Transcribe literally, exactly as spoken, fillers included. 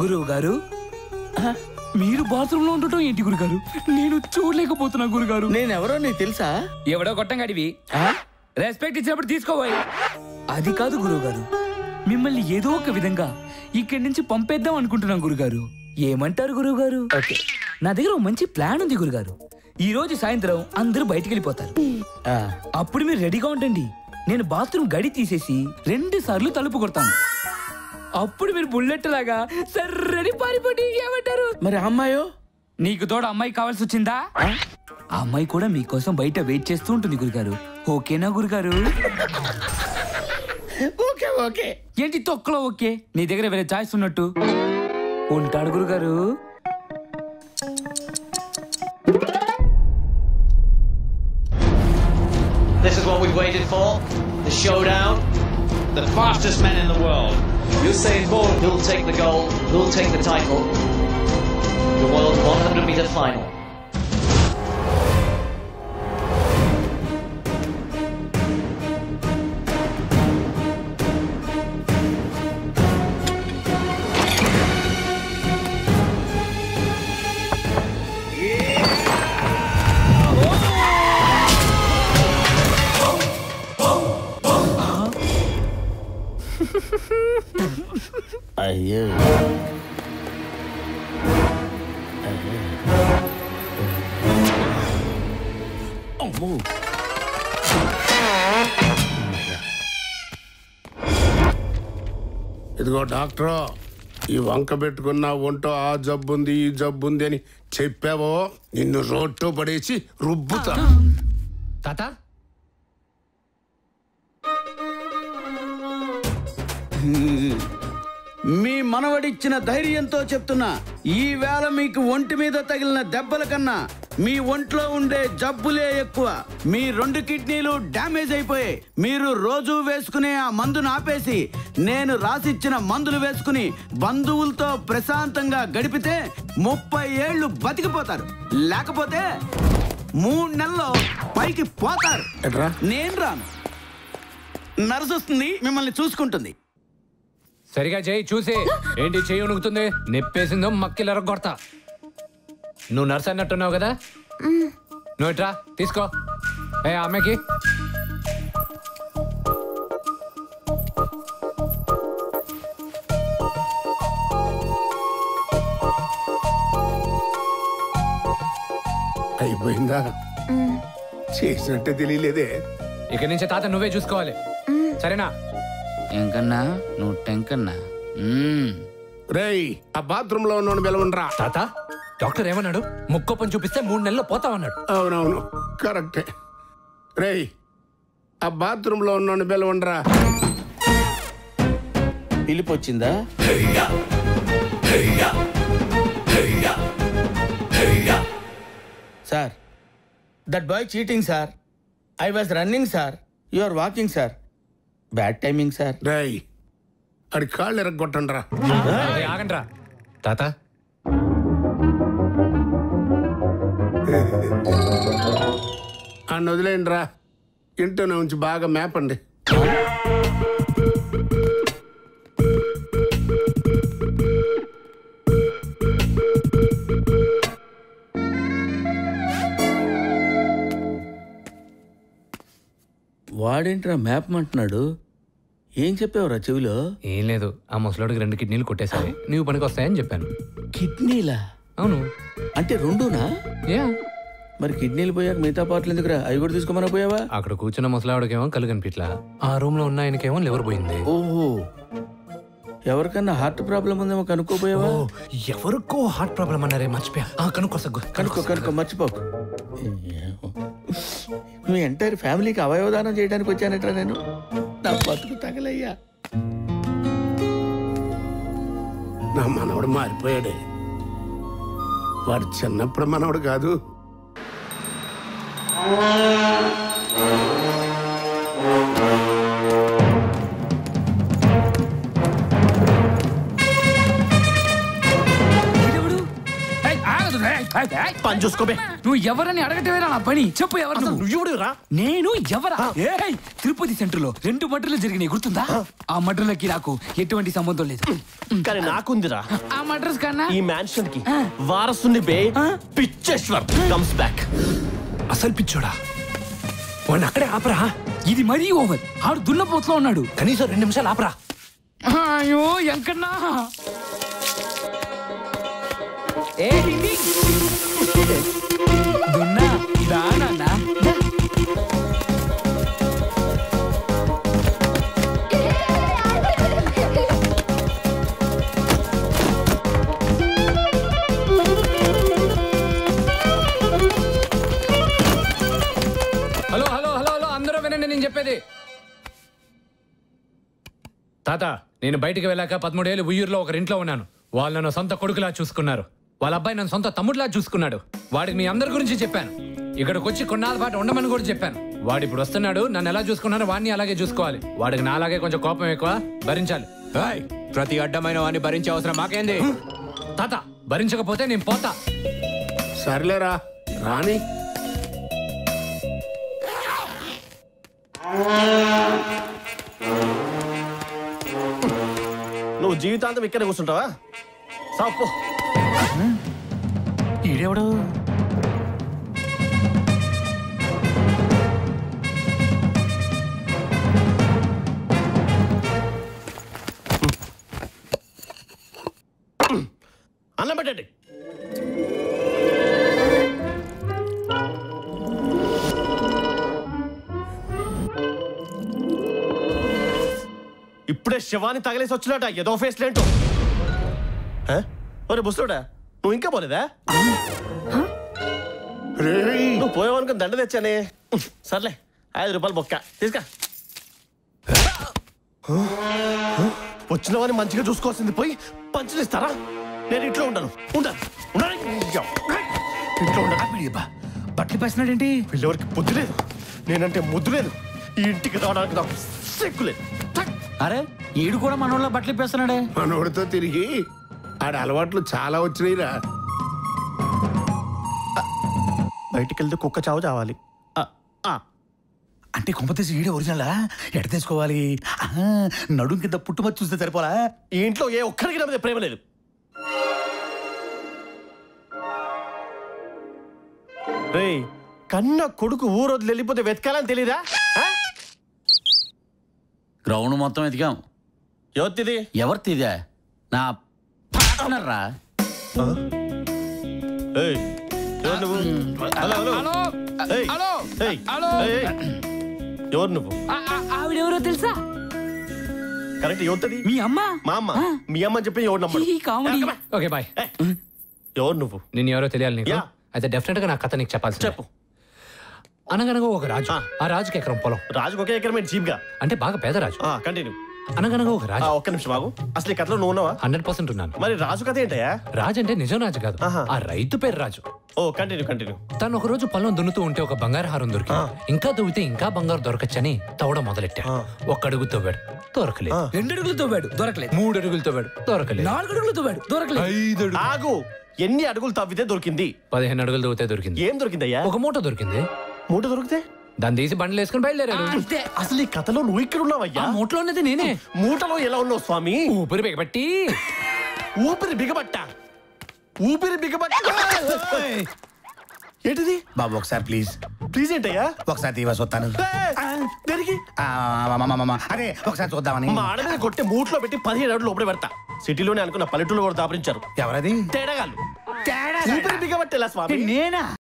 గురువు గారు మీరు బాత్రూమ్ లో ఉండటం ఏంటి గురుగారు? నేను చూడలేకపోతున్నా గురుగారు. నేనెవరో నీకు తెలుసా? ఎవడో కొట్టంగాడివి. రెస్పెక్ట్ ఇచ్చినప్పుడు తీసుకోవాలి. అది కాదు గురువు గారు, మిమ్మల్ని ఏదో ఒక విధంగా ఇక్కడి నుంచి పంపేద్దాం అనుకుంటున్నాం గురుగారు. ఏమంటారు గురువు గారు? నా దగ్గర ఒక మంచి ప్లాన్ ఉంది గురుగారు. ఈ రోజు సాయంత్రం అందరూ బయటికి వెళ్ళిపోతారు. అప్పుడు మీరు రెడీగా ఉండండి. నేను బాత్రూమ్ గడి తీసేసి రెండు సార్లు తలుపు కొడతాను. అప్పుడు మీరు బుల్లెట్ లాగా సర్రని పారిపోండి. ఏమంటారు? మరి అమ్మాయో? నీకు తోడు అమ్మాయి కావాల్సి వచ్చిందా? ఆ అమ్మాయి కూడా మీకోసం బయట వెయిట్ చేస్తూ ఉంటుంది గురుగారు. ఓకేనా గురుగారు? Okay okay. ఏంటి తొక్కలో ఓకే? నీ దగ్గర వేరే చాయిస్ ఉన్నట్టు. ఉంటాడు గురుగారు. This is what we've waited for. The showdown. The fastest men in the world. Usain Bolt. Who'll take the gold? Who'll take the title? The world one hundred meter final. అయ్యో అమ్మో. ఇదిగో doctor, ఈ వంక పెట్టుకున్న ఒంటో ఆ జబ్బుంది ఈ జబ్బుంది అని చెప్పావో నిన్ను రోడ్తో పడేసి రుబ్బుతా. తాత మీ మనవడిచ్చిన ధైర్యంతో చెప్తున్నా, ఈ వేళ మీకు ఒంటి మీద తగిలిన దెబ్బల కన్నా మీ ఒంట్లో ఉండే జబ్బులే ఎక్కువ. మీ రెండు కిడ్నీలు డ్యామేజ్ అయిపోయాయి. మీరు రోజు వేసుకునే ఆ మందును ఆపేసి నేను రాసిచ్చిన మందులు వేసుకుని బంధువులతో ప్రశాంతంగా గడిపితే ముప్పై ఏళ్ళు బతికిపోతారు. లేకపోతే మూడు నెలల్లో పైకి పోతారు. నేను రాను. నర్సు వస్తుంది, మిమ్మల్ని చూసుకుంటుంది. సరిగా చేయి. చూసి ఏంటి చెయ్యి ఉనుకుతుంది? నెప్పేసిందో మక్కిలర కొడతా. నువ్వు నర్స్ అన్నట్టున్నావు కదా, నువ్వు ఇట్రా తీసుకో. ఏ అమ్మాయికి అయిపోయిందా? చేసినట్టే తెలియలేదే. ఇక్కడి నుంచి తాత నువ్వే చూసుకోవాలి, సరేనా? ఎంకన్నా నువ్వు టెంకన్నా. రేయ్, ఆ బాత్రూమ్ లో ఉన్న పిలవండ్రా. తాత డాక్టర్ ఏమన్నాడు? ముక్కోపని చూపిస్తే మూడు నెలల్లో పోతామన్నాడు. అవునవును, కరెక్టే. రేయ్, ఆ బాత్రూమ్ లో ఉన్న పిలవండ్రా. పిలిపి వచ్చిందా? Sir, that boy cheating sir. I was running sir. You are walking sir. Bad timing sir. రేయ్, అడి కాళ్ళు ఎరగొట్టండ్రా. ఆగండ్రా తాత. అన్న వదిలేయండి రా. ఇంట్లో నుంచి బాగా మేపండి. వాడేంట్రా మ్యాప్ అంటున్నాడు? ఏం చెప్పావురా చెవిలో? ఏం లేదు, ఆ ముసలోడికి రెండు కిడ్నీలు కొట్టేసాయి, నీవు పనికి వస్తాయని చెప్పాను. కిడ్నీలా? అవును. అంటే రెండునా? యా. మరి కిడ్నీలు పోయాక మిగతా పాటలు ఎందుకురా? అవి కూడా తీసుకోమని పోయావా? అక్కడ కూర్చున్న ముసలావిడకేమో కళ్ళు కనిపిట్లా, ఆ రూమ్ లో ఉన్న ఆయనకేమో లివర్ పోయింది. ఓహో, ఎవరికన్నా హార్ట్ ప్రాబ్లం ఉందేమో కనుక్కోపోయావా? ఎవరికో హార్ట్ ప్రాబ్లం అన్నారే, మర్చిపోయా. కనుక్కో సగ్గు, కనుక్కో కనుక్కో, మర్చిపోకు. మీ ఎంటైర్ ఫ్యామిలీకి అవయవదానం చేయడానికి వచ్చానట్రా నేను. నా బతుకు తగలయ్యా. నా మనవడు మారిపోయాడే. వాడు చిన్నప్పుడు మనవడు కాదు. పని చూసుకోబే. నువ్వు ఎవరని అడగటమేరా నా పని. చెప్పు ఎవరు నువ్వు? నువ్వురా నేను ఎవరా? ఏయ్, తిరుపతి సెంటర్ లో రెండు మర్డర్లు జరిగినాయి గుర్తుందా? ఆ మర్డర్లకి నాకు ఎటువంటి సంబంధం లేదు. కానీ నాకుందిరా. ఆ మర్డర్స్ కన్నా ఈ మ్యాన్షన్ కి వారసుని బే పిచ్చేశ్వర్ కమ్స్ బ్యాక్. అసలు పిచ్చోడా వాడిని అక్కడే ఆపరా. ఇది మరీ ఓవర్. ఆడు దున్నపోతులో ఉన్నాడు. కనీసం రెండు నిమిషాలు ఆపరా. అయ్యో ఎంకన్నా. ఏ దున్నా దానా హలో హలో హలో హలో అందరూ వినండి నేను చెప్పేది. తాత, నేను బయటికి వెళ్ళాక పదమూడేళ్ళు ఉయ్యూరులో ఒకరింట్లో ఉన్నాను. వాళ్ళు నన్ను సొంత కొడుకులా చూసుకున్నారు. వాళ్ళ అబ్బాయి నన్ను సొంత తమ్ముడిలా చూసుకున్నాడు. వాడికి మీ అందరి గురించి చెప్పాను. ఇక్కడికి వచ్చి కొన్నాళ్ళ పాటు ఉండమని కూడా చెప్పాను. వాడు ఇప్పుడు వస్తున్నాడు. నన్ను ఎలా చూసుకున్నారో వాడిని అలాగే చూసుకోవాలి. వాడికి నాలాగే కొంచెం కోపం ఎక్కువ, భరించాలి. ప్రతి అడ్డమైన వాడిని భరించే అవసరం మాకేంది? తాత, భరించకపోతే నేను పోతా. సర్లేరా రాని. నువ్వు జీవితాంతం ఇక్కడ కూర్చుంటావా? సాపు ఈడెవడు? అన్నం పెట్టండి. ఇప్పుడే శవాన్ని తగిలేసి వచ్చినట ఏదో ఫేస్ లేంటో. ఒరే బుస్తుడా, నువ్వు ఇంకా పోలేదా? నువ్వు పోయావనుకుని దండ తెచ్చానే. సర్లే, ఐదు రూపాయలు బొక్క తీసుకా. వచ్చిన వాడిని మంచిగా చూసుకోవాల్సింది పోయి పంచులు ఇస్తారా? నేను ఇంట్లో ఉండను. ఉండను ఇంట్లో ఉండను. బట్టలు పేస్తున్నాడేంటి? వీళ్ళెవరికి బుద్ధి లేదు. నేనంటే ముద్దు లేదు. ఈ ఇంటికి రావడానికి నాకు సిగ్గు లేదు. అరే ఈడు కూడా మనోళ్ళ బట్టలు పేస్తున్నాడే. మనోడితో తిరిగి ఆడ అలవాట్లు చాలా వచ్చినాయిరా. బయటికి వెళ్తే కుక్క చావు చావాలి. అంటే కొంపతీసి ఈడే ఒరిజినలా? ఎట తీసుకోవాలి? నడుం కింద పుట్టుమచ్చి చూస్తే సరిపోలా? ఈ ఇంట్లో ఏ ఒక్కరికి నా మీద ప్రేమ లేదు. రేయ్, కన్న కొడుకు ఊరొద్దు వెళ్ళిపోతే వెతకాలని తెలీదా? గ్రౌండ్ మొత్తం ఎతికాం. ఎవరిది? ఎవరిదిదే? నా పార్ట్నర్రా. ఏయ్, ఎవరు నువ్వు? హలో హలో ఏయ్, హలో ఏయ్, హలో. ఏయ్, ఏయ్. ఎవరు నువ్వు? ఆవిడెవరో తెలుసా? కరెక్ట్. ఎవరిది? మీ అమ్మ. మా అమ్మ. మీ అమ్మ అని చెప్పి ఎవరు నమ్మడు? ఈ కామెడీ. Okay bye. ఎవరు నువ్వు? నేను ఎవరో తెలియాలి నీకు? యా. అయితే డెఫినెట్ గా నా కథ నీకు చెప్పాల్సి. చెప్పు. అనగనగా ఒక రాజు. ఆ. ఆ రాజుకి ఎకరం పొలం. రాజుకు ఒకే ఎకరమే చీప్ గా. అంటే బాగా పేద రాజు. కంటిన్యూ. అనగనగా ఒక రాజు. ఒక్క నిమిషం బాగు. అసలు ఈ కథలో నువ్వు ఉన్నావా? హండ్రెడ్ పర్సెంట్ ఉన్నాను. మరి రాజు కథ ఏంటయ్యా? రాజు అంటే నిజం రాజు కాదు. ఆహా. ఆ రైతు పేరు రాజు. ఓ కంటిన్యూ కంటిన్యూ. తను ఒక రోజు పొలం దున్నుతూ ఉంటే ఒక బంగారు హారం దొరికింది. ఇంకా దువ్వితే ఇంకా బంగారు దొరకచ్చని తవ్వడం మొదలెట్టాడు. ఒక్క అడుగు తవ్వాడు, దొరకలేదు. రెండు అడుగులు తవ్వాడు, దొరకలేదు. మూడు అడుగులు తవ్వాడు, దొరకలేదు. నాలుగు అడుగులు తవ్వాడు, దొరకలేదు. ఐదు అడుగులు. ఆగు. ఎన్ని అడుగులు తవ్వితే దొరికింది? పదిహేను అడుగులు తవ్వితే దొరికింది. ఏం దొరికిందయ్యా? ఒక మూట దొరికింది. మూట దొరికితే దాన్ని తీసి బండ్లు వేసుకుని బయలుదేరాడు. అంతే. అసలు ఈ కథలో నువ్వు ఇక్కడ ఉన్నావయ్యా? ఆ మూటలో ఉన్నది నేనే. మూటలో ఎలా ఉన్నావు స్వామి? ఊపిరి బిగబట్టి. ఊపిరి బిగబట్ట ఊపిరి బిగబట్ట ఏంటిది? బాబు ఒకసారి ప్లీజ్. ప్లీజ్ ఏంటయ్యా? ఒకసారి తీవా చూస్తాను. దేనికి? అరే ఒకసారి చూద్దామని. మా ఆడ మీద కొట్టే మూట్లో పెట్టి పదిహేడు అడుగులు లోపల పెడతా. సిటీలోనే అనుకున్న పల్లెటూళ్ళు కూడా దాపరించారు. ఎవరది? తేడాగాళ్ళు. ఊపిరి బిగబట్టేలా స్వామి? నేనా?